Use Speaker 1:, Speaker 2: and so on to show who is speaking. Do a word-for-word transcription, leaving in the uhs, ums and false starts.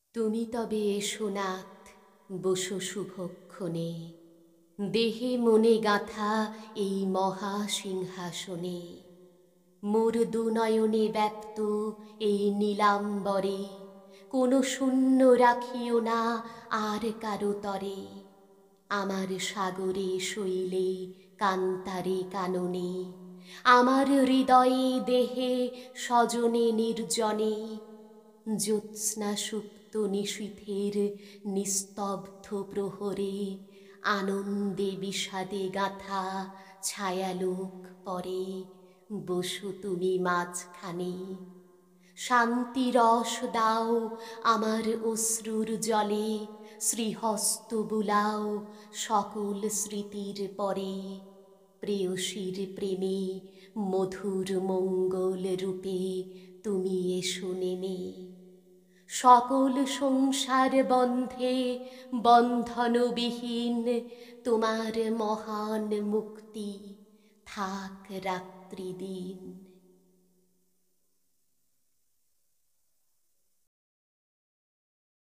Speaker 1: তুমি তবে এসো নাথ, বসো শুভক্ষণে, দেহে মনে গাঁথা এই মহা সিংহাসনে। মোর দুনয়নে ব্যপ্ত এই নীলাম্বরে, কোনো শূন্য রাখিও না আর কারো তরে। আমার সাগরে শৈলে কান্তারে কাননে, আমার হৃদয়ে দেহে স্বজনে নির্জনে। জ্যোৎস্না সুপ্ত নিশীথের নিস্তব্ধ প্রহরে, আনন্দে বিষাদে গাঁথা ছায়ালোক পরে। বসো তুমি মাঝখানে, শান্তি রস দাও আমার অশ্রুর জলে, শ্রীহস্ত বুলাও সকল স্মৃতির পরে। প্রেয়সীর প্রেমে মধুর মঙ্গল রূপে তুমি এসো নেমে, সকল সংসার বন্ধে বন্ধনবিহীন তোমার মহান মুক্তি থাক রাত্রি দিন।